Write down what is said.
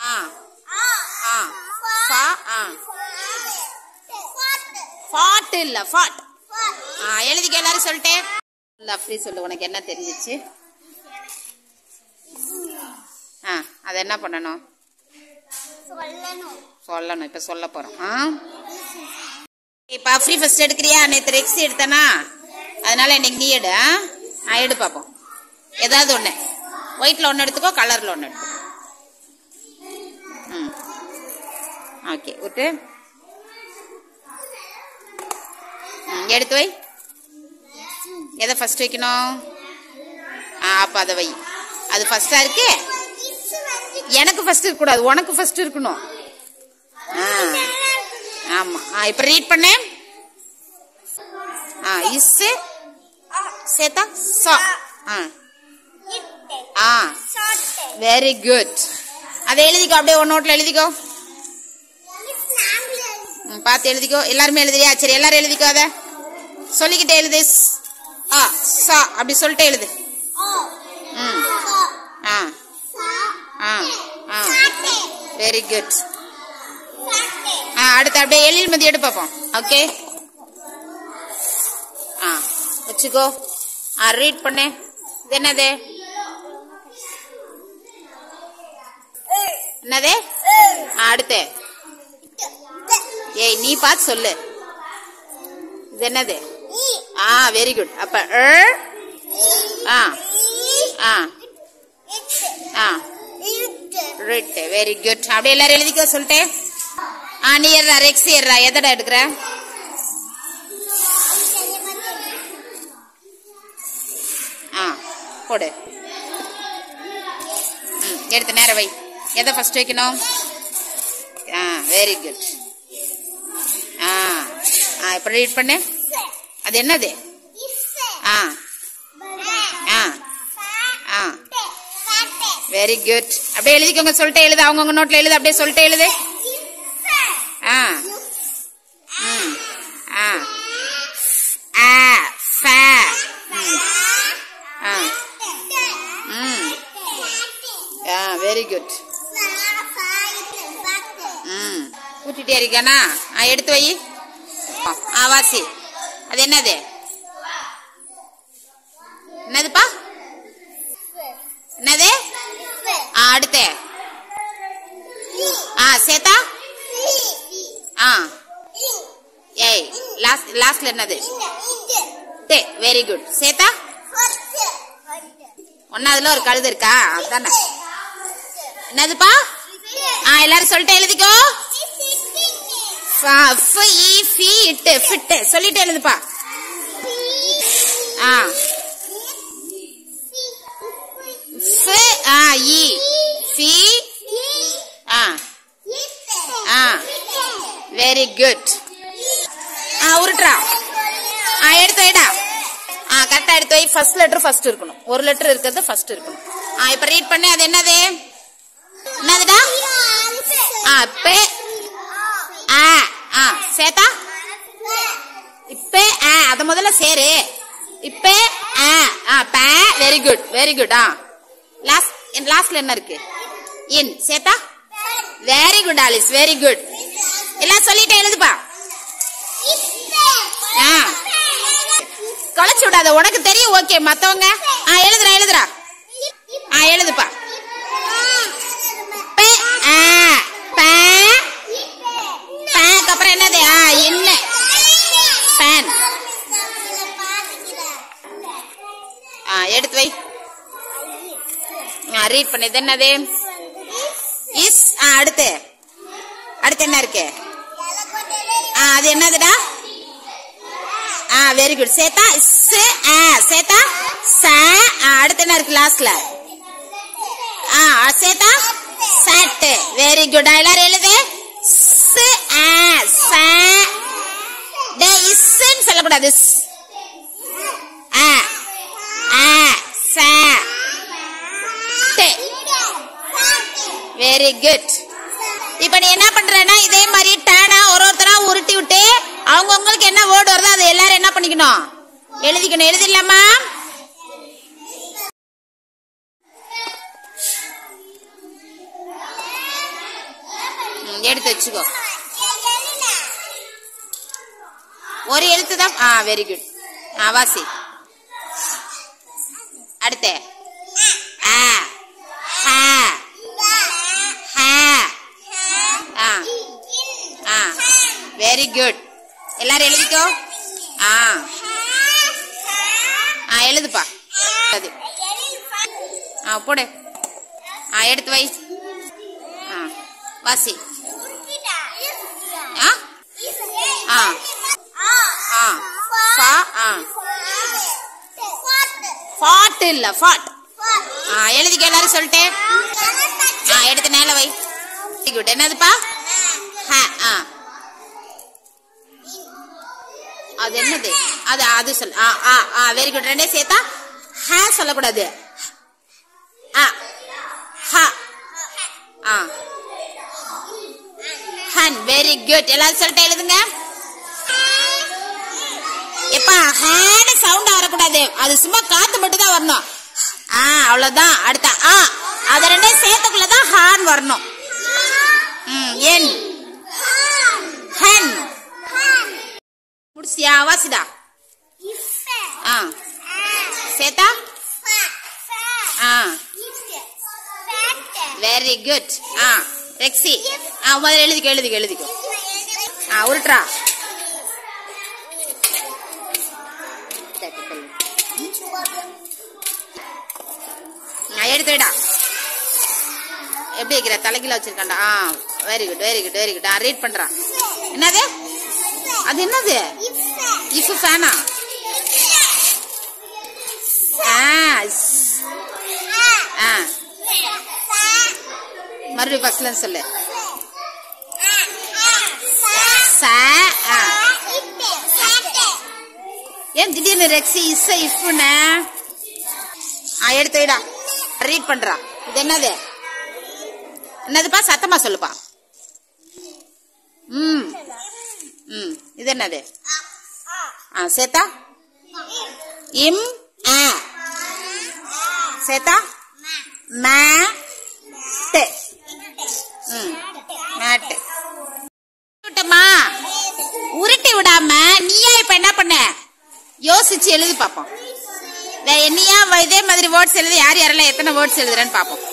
ஆ ஆ ஃபா ஆ ஃபாட் இல்ல ஃபாட். எழுதிக்க எல்லாரும் சொல்லிட்டேன். அப்படி சொல்லு, உனக்கு என்ன தெரிஞ்சிச்சு? அது என்ன பண்ணணும்? சொல்லணும். இப்ப சொல்ல போறோம். இப்ப ஃப்ரீ ஃபர்ஸ்ட் எடுக்கிறியா? நேற்று ரெக்ஸ் எடுத்தனா, அதனால இன்னைக்கு நீ எடு. எடு பாப்போம். ஏதாவது ஒண்ணு ஒயிட்ல ஒண்ணு எடுத்துக்கோ, கலர்ல ஒண்ணு எடுத்துக்கோ. ஓகே, விட்டு எடுத்து வை. எதை ஃபர்ஸ்ட் வைக்கணும்? அப்ப அதை வை. அது ஃபர்ஸ்டா இருக்கு. எனக்கு ஃபர்ஸ்ட் இருக்க கூடாது, உனக்கு ஃபர்ஸ்ட் இருக்கணும். ஆமா. இப்ப ரீட் பண்ணு. இஸ் சேதா சா. Very good. அதை எழுதிக்கோ, அப்படியே ஒரு நோட்ல எழுதிக்கோ. பார்த்து எழுதிக்கோ. எல்லாருமே எழுதுறியா? சரி, எல்லாரும் எழுதிக்கோ. அத சொல்லிக்கிட்டே எழுது. சா அப்படி சொல்லிட்டு எழுது. Very good. அடுத்து அப்படியே எழில் மதி எடு பாப்போம். ஓகே, வச்சுக்கோ. ரீட் பண்ணு. இது என்னது? என்னது? அடுத்து ஏய், நீ பார்த்து சொல்லு. இது என்னது? Very good. அப்ப வெரி குட். அப்படியே எல்லாரும் எழுதிக்க சொல்லிட்டேன். நீ ஏறா ரெக்ஸ் ஏறா. எதடா எடுக்கிற? போடு. எடுத்து நேரம் வை. எதை ஃபர்ஸ்ட் வைக்கணும்? Very good. இப்ப ரீட் பண்ணு. அது என்னது? Very good. அப்படியே எழுதிக்கோங்க. சொல்லிட்டே எழுது. அவங்கவுங்க நோட்ல எழுது. அப்படியே சொல்லிட்டே எழுது. Very good. கூட்டிட்டே இருக்கானா? எடுத்து வை. வாசி. அது என்னது? என்னதுப்பா? என்னது? அடுத்து சேதா. ஏய், லாஸ்ட்ல என்னது? Very good. சேதா ஒன்னாவதுல ஒரு கழுது இருக்கா? அதுதானே. என்னதுப்பா? எல்லாரும் சொல்லிட்டு எழுதிக்கோ. சொல்லிட்டு எழுதுப்பா. Very good. உருட்டுறா. எடுத்து வைடா. கரெக்டா எடுத்து வை. ஃபர்ஸ்ட் லெட்டர் ஃபர்ஸ்ட் இருக்கணும். ஒரு லெட்டர் இருக்கிறது ஃபர்ஸ்ட் இருக்கணும். இப்ப ரீட் பண்ணு. அது என்னது? என்னதுடா? சேதா. இப்ப அத முதல்ல சேரு. இப்ப வெரி குட். Very good. லாஸ்ட்ல என்ன இருக்கு? இன். சேதா. Very good Alice. Very good. எல்லாம் சொல்லிட்டே எழுதுப்பா. கொலைச்சு விடாத. உனக்கு தெரியும். ஓகே, மத்தவங்க எழுதுறா. எழுதுறா. எழுதுப்பா. அப்புறம் என்னது? என்ன? பேன். எடுத்து வை. ரீட் பண்ணது என்னது? இஸ். அடுத்து என்ன இருக்கு? அது என்னதுடா? Very good. சேதா. சேதா. அடுத்து என்ன இருக்கு லாஸ்ட்ல? சேதா. சட். Very good. எல்லாரும் எழுது. சொல்லக்கூடாது. Very good. இப்ப நீ என்ன பண்றனா, இதே மாதிரி டேனா ஒருத்தரா உருட்டி விட்டு அவங்க உங்களுக்கு என்ன வேர்டு வருதோ அதை எல்லாரும் என்ன பண்ணிக்கணும்? எழுதிக்கணும். எழுதிடலாமா? எடுத்து வச்சுக்கோ. ஒரு எழுத்து தான். Very good. வாசி. அடுத்து வெரி குட். எல்லாரும் எழுதிக்கோ. எழுதுப்பா. போடு. எடுத்து வை. வாசி. ஃபாட் இல்ல ஃபாட். எழுதிக்க எல்லாரும் சொல்லிட்டு. எடுத்து நேல வை. Very good. என்னதுப்பா? அது என்னது? அது சொல். Very good. ரெண்டே சேர்த்தா சொல்லக்கூடாது. Very good. எல்லாரும் சொல்லிட்டு எழுதுங்க. எப்பா ஹேண்ட் சவுண்ட் வரக்கூடாது. அது சும்மா காத்து மட்டும் தான் வரணும். அவ்வளவுதான். அடுத்த அத ரெண்டே சேர்த்துக்குள்ளதான் ஹான் வரணும். என் ஹன் முடிச்சியா? வாசிடா. சேத்தா. Very good. ரெக்ஸி. முதல்ல எழுதிக்கோ. உருட்ரா. எடுத்துடா. எப்படி வைக்கிற? தலைகீழ வச்சிருக்காண்டா. Very good. ரீட் பண்றான். என்னது? அது என்னது? இஃப் ஃபேனா? மறுபடியும் ஃபர்ஸ்ட்ல சொல்லு. ஏன் திடீர்னு ரெக்ஸி இஃப்னு? எடுத்துடா. ரீட் பண்றா. இது என்னதுப்பா? சத்தமா சொல்லுப்பா. இது என்னது? சேத்தா. இம் சேத்தா. மேட். மேட். உருட்டி விடாம நீயா இப்ப என்ன பண்ண? யோசிச்சு எழுதி பாப்போம். நீயா இதே மாதிரி வேர்ட்ஸ் எழுதி யாரெல்லாம் எத்தனை வேர்ட்ஸ் எழுதுறேன்னு பாப்போம்.